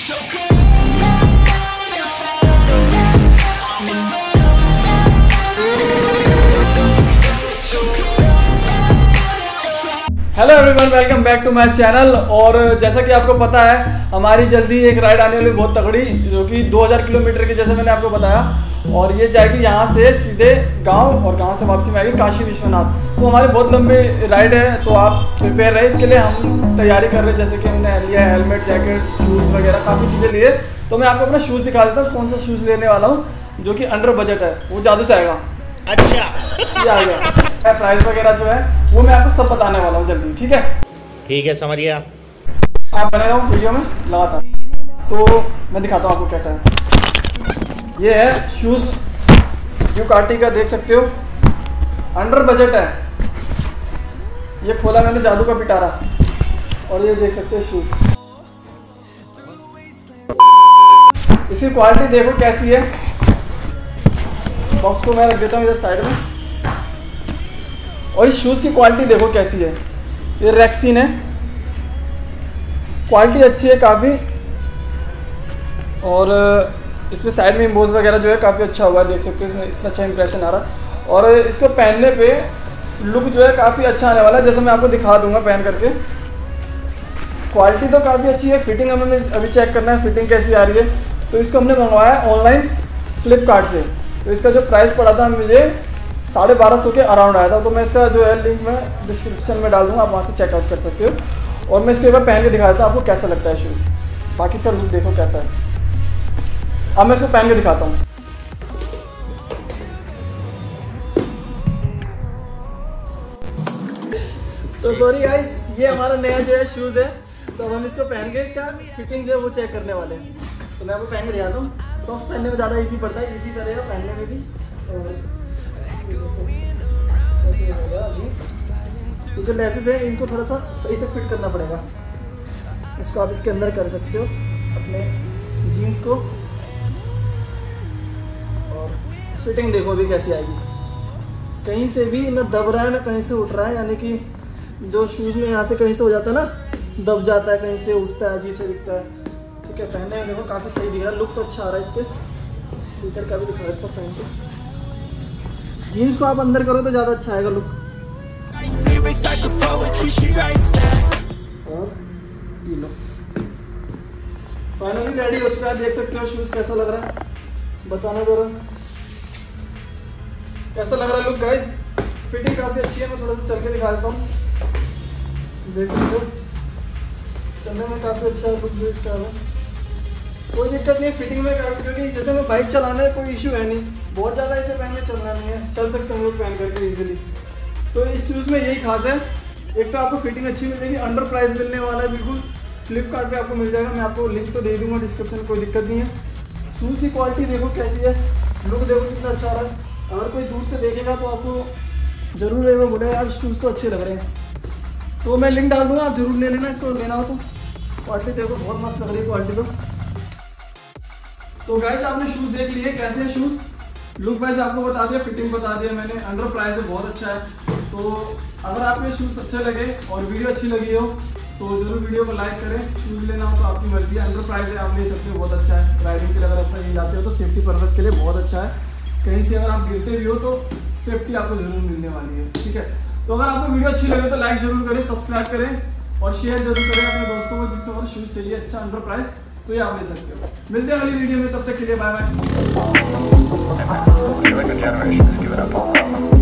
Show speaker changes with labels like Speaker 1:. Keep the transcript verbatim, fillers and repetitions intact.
Speaker 1: Hello everyone, welcome back to my channel. और जैसा कि आपको पता है हमारी जल्दी एक राइड आने वाली बहुत तगड़ी, जो कि दो हज़ार किलोमीटर की, जैसे मैंने आपको बताया, और ये जाएगी यहाँ से सीधे गांव और गांव से वापसी में आएगी काशी विश्वनाथ। तो हमारी बहुत लंबी राइड है, तो आप प्रिपेयर रहे। इसके लिए हम तैयारी कर रहे हैं, जैसे कि हमने लिया है हेलमेट, जैकेट, शूज़ वगैरह काफ़ी चीज़ें लिए। तो मैं आपको अपना शूज़ दिखा देता हूँ, कौन सा शूज़ लेने वाला हूँ जो कि अंडर बजट है, वो जादू से आएगा।
Speaker 2: अच्छा,
Speaker 1: ये आ गया। प्राइस वगैरह जो है वो मैं आपको सब बताने वाला हूँ जल्दी, ठीक है?
Speaker 2: ठीक है, समझ गया।
Speaker 1: आप बने रहो वीडियो में लगातार। तो मैं दिखाता हूँ आपको कैसा है। ये है शूज़ ड्यूकाटी का, देख सकते हो, अंडर बजट है। ये खोला मैंने जादू का पिटारा, और ये देख सकते हो शूज़। इसकी क्वालिटी देखो कैसी है। बॉक्स को मैं रख देता हूँ इधर साइड में, और इस शूज़ की क्वालिटी देखो कैसी है। ये रेक्सिन है, क्वालिटी अच्छी है काफ़ी, और इसमें साइड में इम्बोज वगैरह जो है काफ़ी अच्छा हुआ है, देख सकते हो। इसमें इतना अच्छा इंप्रेशन आ रहा है, और इसको पहनने पे लुक जो है काफ़ी अच्छा आने वाला है, जैसे मैं आपको दिखा दूंगा पहन करके। क्वालिटी तो काफ़ी अच्छी है। फिटिंग हमें अभी चेक करना है, फिटिंग कैसी आ रही है। तो इसको हमने मंगवाया ऑनलाइन फ्लिपकार्ट से। तो इसका जो प्राइस पड़ा था मुझे साढ़े बारह सौ के अराउंड आया था। तो मैं इसका जो है लिंक मैं डिस्क्रिप्शन में डाल दूँगा, आप वहाँ से चेकआउट कर सकते हो। और मैं इसके बाद पहन के दिखा देता हूँ आपको कैसा लगता है शूज़। बाकी इसका लुक देखो कैसा है। अब मैं इसको पहन के दिखाता हूँ। तो सॉरी गाइस, ये हमारा नया जो है शूज़ है। तो अब हम इसको पहन के इसका फिटिंग जो है वो चेक करने वाले हैं। तो मैं आपको पहन के दिखाता हूँ। सॉक्स पहनने में ज़्यादा इजी पड़ता है, इजी पड़ेगा पहनने में भी। और ये जो लेसेस है इनको थोड़ा सा सही से फिट करना पड़ेगा। इसको आप इसके अंदर कर सकते हो अपने जीन्स को, और फिटिंग देखो अभी कैसी आएगी। कहीं से भी ना दब रहा है ना कहीं से उठ रहा है, यानी कि जो शूज़ में यहाँ से कहीं से हो जाता है ना, दब जाता है, कहीं से उठता है, अजीब से दिखता है। ठीक है, पहनने में देखो काफ़ी सही दिख रहा है, लुक तो अच्छा आ रहा है इससे। फीचर का भी दिखा रहा है पहन के। जीन्स को आप अंदर करो तो ज़्यादा अच्छा आएगा लुक। और ये लो, फाइनली रेडी हो चुका है। देख सकते हो शूज़ कैसा लग रहा है, बताना जरा कैसा लग रहा है लुक गाइस। फिटिंग काफ़ी अच्छी है, मैं थोड़ा सा चल के दिखा देता हूँ। देख सकते हो चलने में काफ़ी अच्छा लुक भी इसका है। कोई दिक्कत नहीं है फिटिंग में, क्योंकि जैसे मैं बाइक चलाना है कोई इशू है नहीं, बहुत ज़्यादा इसे पहन के चलना नहीं है, चल सकते हैं लोग पहन करके इजीली। तो इस शूज़ में यही खास है, एक तो आपको फिटिंग अच्छी मिलेगी, अंडर प्राइस मिलने वाला है बिल्कुल। फ्लिपकार्ट पे आपको मिल जाएगा, मैं आपको लिंक तो दे दूंगा डिस्क्रिप्शन, कोई दिक्कत नहीं है। शूज़ की क्वालिटी देखो कैसी है, लुक देखो कितना अच्छा आ रहा है। अगर कोई दूर से देखेगा तो आपको जरूर रहेगा, बोलेगा यार शूज़ तो अच्छे लग रहे हैं। तो मैं लिंक डाल दूँगा, आप जरूर ले लेना इसको, लेना हो तो। क्वालिटी देखो बहुत मस्त लग रही है क्वालिटी तो। तो गाइस आपने शूज़ देख लिए कैसे हैं शूज़, लुक वाइज आपको बता दिया, फिटिंग बता दिया मैंने, अंडर प्राइस है, बहुत अच्छा है। तो अगर आपको ये शूज़ अच्छे लगे और वीडियो अच्छी लगी हो तो जरूर वीडियो को लाइक करें। शूज़ लेना हो तो आपकी मर्जी है, अंडर प्राइस है, आप ले सकते हो, बहुत अच्छा है। राइडिंग के लिए अगर आप कहीं जाते हो तो सेफ्टी पर्पज़ के लिए बहुत अच्छा है। कहीं से अगर आप गिरते भी हो तो सेफ्टी आपको जरूर मिलने वाली है, ठीक है? तो अगर आपको वीडियो अच्छी लगे तो लाइक जरूर करें, सब्सक्राइब करें और शेयर जरूर करें अपने दोस्तों को जिसको अगर शूज़ चाहिए अच्छा अंडर प्राइस, तो ये आप ले सकते हो। मिलते हैं अगली वीडियो में, तब तक के लिए बाय बाय।